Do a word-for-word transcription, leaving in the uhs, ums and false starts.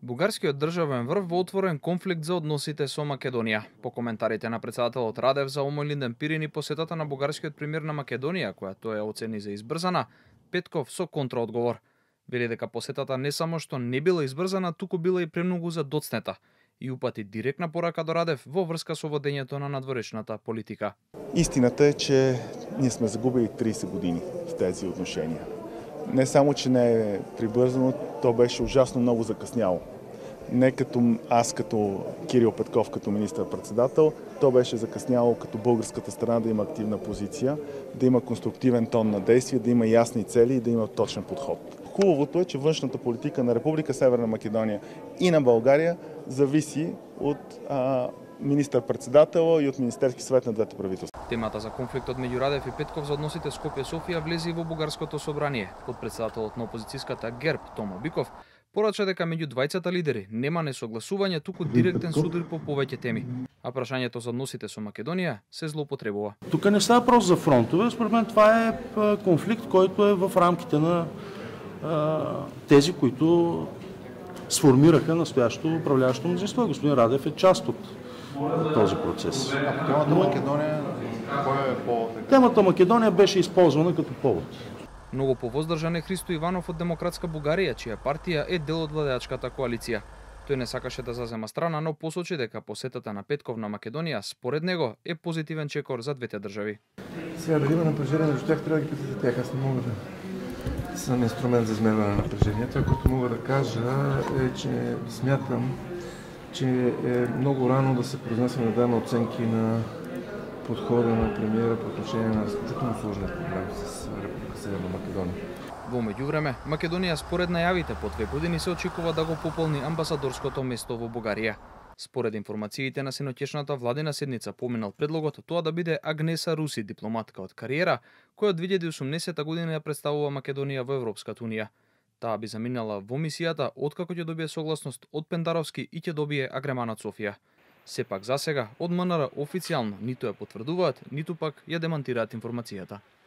Бугарскиот државен врв во отворен конфликт за односите со Македонија. По коментарите на председателот Радев за омојлинден Пирин и посетата на бугарскиот премиер на Македонија, која тој ја оцени за избрзана, Петков со контраодговор. Вели дека посетата не само што не била избрзана, туку била и премногу задоцнета и упати директна порака до Радев во врска со водењето на надворешната политика. Истината е, че ние сме загубили тридесет години в тези отношения. Не само, че не е прибързано, то беше ужасно много закъсняло. Не като аз, като Кирил Петков, като министър-председател, то беше закъсняло като българската страна да има активна позиция, да има конструктивен тон на действие, да има ясни цели и да има точен подход. Хубавото е, че външната политика на Република Северна Македония и на България зависи от а, министър-председател и от Министерски съвет на двете правителства. Темата за конфликтот меѓу Радев и Петков за односите Скопје-Софија влезе и во бугарското собрание. Подпредседателот на опозицијската ГЕРБ Томо Биков порача дека меѓу двајцата лидери нема несогласување, туку директен судар по повеќе теми. А прашањето за односите со Македонија се злоупотребува. Тук не става въпрос за фронтове, според мен това е конфликт, който е в рамките на а, тези, които сформираха настоящото управляващо мнозинство. Господин Радев е част от този процес. А темата Македония, кой е повод? Темата Македония беше използвана като повод. Многу повоздржан е Христо Иванов од Демократска Бугарија, чија партија е дел од владеачката коалиција. Тој не сакаше да зазема страна, но посочи дека посетата на Петков на Македонија, според него, е позитивен чекор за двете држави. Сега дали има напрежение между тях, трябва да ги питате тях. Аз не мога да съм инструмент за измерване на напрежение. Това, което мога да кажа е, че смятам, че е много рано да се произнасяме да даваме оценки на подхода на премиера по отношение на изключително сложния проблем с Република Северна Македонија. Во меѓувреме, Македонија според најавите по две години се очекува да го пополни амбасадорското место во Бугарија. Според информациите на синоќешната владина седница поминал предлогот тоа да биде Агнеса Руси, дипломатка од кариера, која од две илјади и осумнесета година ја представува Македонија во Европската унија. Таа би заминала во мисијата откако ќе добие согласност од Пендаровски и ќе добие агреманат Софија. Сепак засега од МНР официјално ниту ја потврдуваат, ниту пак ја демантираат информацијата.